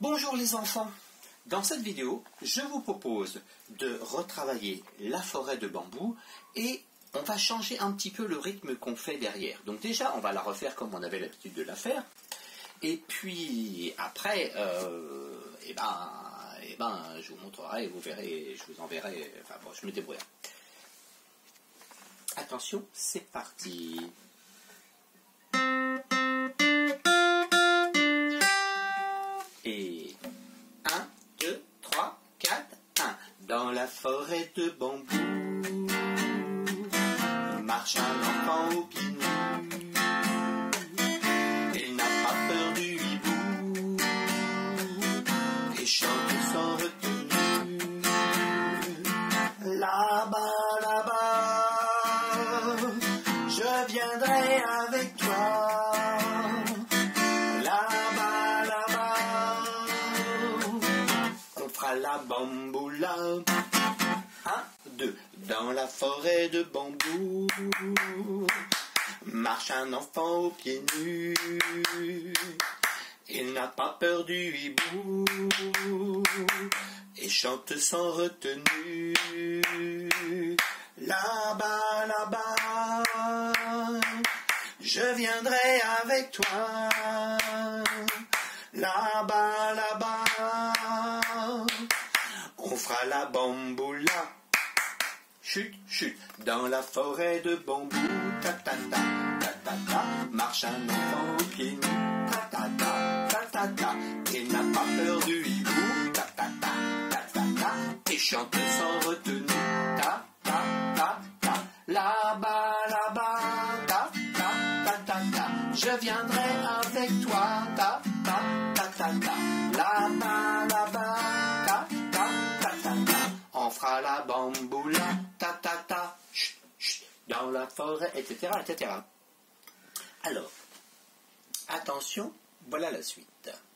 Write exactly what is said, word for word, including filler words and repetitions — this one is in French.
Bonjour les enfants. Dans cette vidéo, je vous propose de retravailler la forêt de bambou et on va changer un petit peu le rythme qu'on fait derrière. Donc déjà, on va la refaire comme on avait l'habitude de la faire. Et puis après, euh, eh ben, eh ben, je vous montrerai, vous verrez, je vous enverrai. Enfin bon, je me débrouille. Attention, c'est parti. Et un, deux, trois, quatre, un. Dans la forêt de bambou marche un enfant au pied nus. Il n'a pas peur du hibou et chante sans retenue. Là-bas, là-bas, je viendrai avec toi. La bamboula. Un, deux. Dans la forêt de bambou marche un enfant aux pieds nus. Il n'a pas peur du hibou et chante sans retenue. Là-bas, là-bas, je viendrai avec toi. Là-bas, là-bas, on fera la bamboula. Chut, chut, dans la forêt de bambou. Ta ta ta, ta ta ta, marche un enfant aux pieds nus. Ta ta ta, ta ta ta, il n'a pas peur du hibou. Ta ta ta, ta ta ta, et chante sans retenue. Ta ta ta ta, là-bas, là-bas, ta ta ta ta ta, je viendrai avec toi. Ta ta ta ta ta, là-bas, là-bas, ta ta ta ta ta, on fera la bamboula. Ta ta ta, chut, chut, dans la forêt, et cetera, et cetera. Alors, attention, voilà la suite.